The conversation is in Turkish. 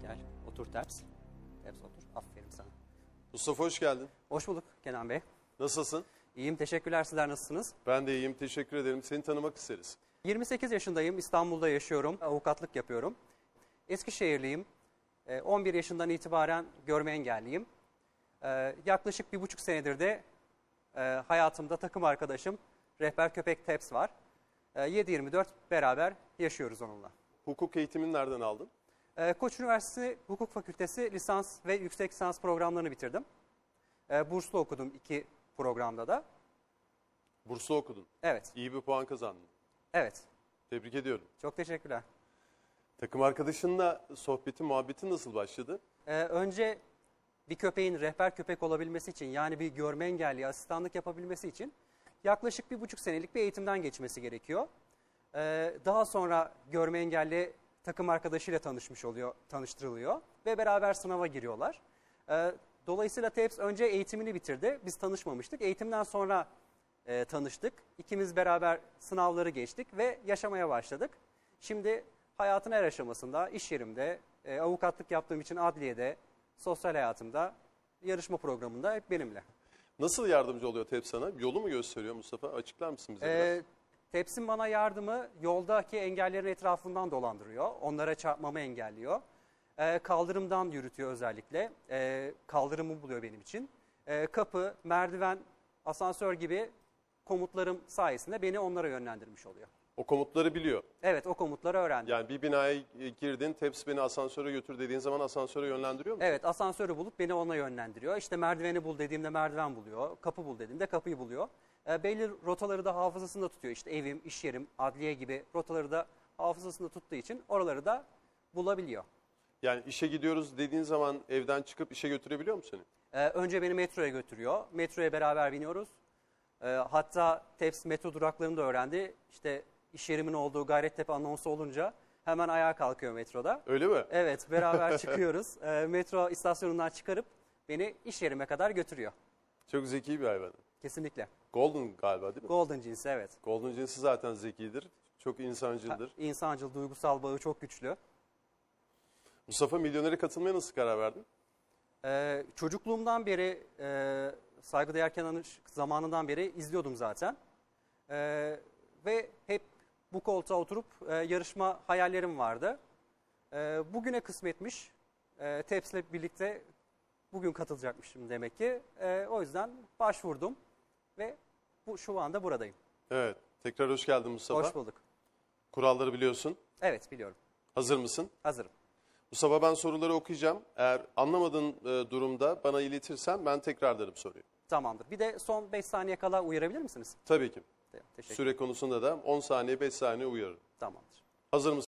Gel otur Terps. Terps otur. Aferin sana. Mustafa hoş geldin. Hoş bulduk Kenan Bey. Nasılsın? İyiyim, teşekkürler. Sizler nasılsınız? Ben de iyiyim, teşekkür ederim. Seni tanımak isteriz. 28 yaşındayım. İstanbul'da yaşıyorum. Avukatlık yapıyorum. Eskişehirliyim. 11 yaşından itibaren görme engelliyim. Yaklaşık 1,5 senedir de hayatımda takım arkadaşım rehber köpek Terps var. 7/24 beraber yaşıyoruz onunla. Hukuk eğitimini nereden aldın? Koç Üniversitesi Hukuk Fakültesi lisans ve yüksek lisans programlarını bitirdim. Burslu okudum 2 programda da. Burslu okudun. Evet, İyi bir puan kazandın. evet. Tebrik ediyorum. Çok teşekkürler. Takım arkadaşınla sohbetin, muhabbetin nasıl başladı? Önce bir köpeğin rehber köpek olabilmesi için, yani bir görme engelli asistanlık yapabilmesi için yaklaşık 1,5 senelik bir eğitimden geçmesi gerekiyor. Daha sonra görme engelli takım arkadaşıyla tanıştırılıyor ve beraber sınava giriyorlar. Dolayısıyla Terps önce eğitimini bitirdi. Biz tanışmamıştık. Eğitimden sonra tanıştık. İkimiz beraber sınavları geçtik ve yaşamaya başladık. Şimdi hayatın her aşamasında, iş yerimde, avukatlık yaptığım için adliyede, sosyal hayatımda, yarışma programında hep benimle. Nasıl yardımcı oluyor Terps sana? Yolu mu gösteriyor Mustafa? Açıklar mısın bize biraz? Terps'in bana yardımı yoldaki engellerin etrafından dolandırıyor. Onlara çarpmamı engelliyor. Kaldırımdan yürütüyor özellikle. Kaldırımı buluyor benim için. Kapı, merdiven, asansör gibi komutlarım sayesinde beni onlara yönlendirmiş oluyor. O komutları biliyor. Evet, o komutları öğrendim. Yani bir binaya girdin, Terps beni asansöre götür dediğin zaman asansöre yönlendiriyor mu? Evet, asansörü bulup beni ona yönlendiriyor. İşte merdiveni bul dediğimde merdiven buluyor. Kapı bul dediğimde kapıyı buluyor. Belli rotaları da hafızasında tutuyor. İşte evim, iş yerim, adliye gibi rotaları da hafızasında tuttuğu için oraları da bulabiliyor. Yani işe gidiyoruz dediğin zaman evden çıkıp işe götürebiliyor mu seni? Önce beni metroya götürüyor. Metroya beraber biniyoruz. Hatta Terps metro duraklarını da öğrendi. İşte iş yerimin olduğu Gayrettepe anonsu olunca hemen ayağa kalkıyor metroda. Öyle mi? Evet, beraber çıkıyoruz. Metro istasyonundan çıkarıp beni iş yerime kadar götürüyor. Çok zeki bir hayvan. Kesinlikle. Golden galiba değil mi? Golden cinsi, evet. Golden cinsi zaten zekidir. Çok insancıldır. İnsancıl, duygusal bağı çok güçlü. Mustafa, Milyoner'e katılmaya nasıl karar verdin? Çocukluğumdan beri, saygıdeğer Kenan Işık zamanından beri izliyordum zaten. Ve hep bu koltuğa oturup yarışma hayallerim vardı. Bugüne kısmetmiş. Terps'le birlikte bugün katılacakmışım demek ki. O yüzden başvurdum ve şu anda buradayım. Evet. Tekrar hoş geldin Mustafa. Hoş bulduk. Kuralları biliyorsun. Evet, biliyorum. Hazır mısın? Hazırım. Mustafa, ben soruları okuyacağım. Eğer anlamadığın durumda bana iletirsen ben tekrarlarım soruyu. Tamamdır. Bir de son 5 saniye kala uyarabilir misiniz? Tabii ki. Teşekkür ederim. Süre konusunda da 10 saniye 5 saniye uyarırım. Tamamdır. Hazır mısın?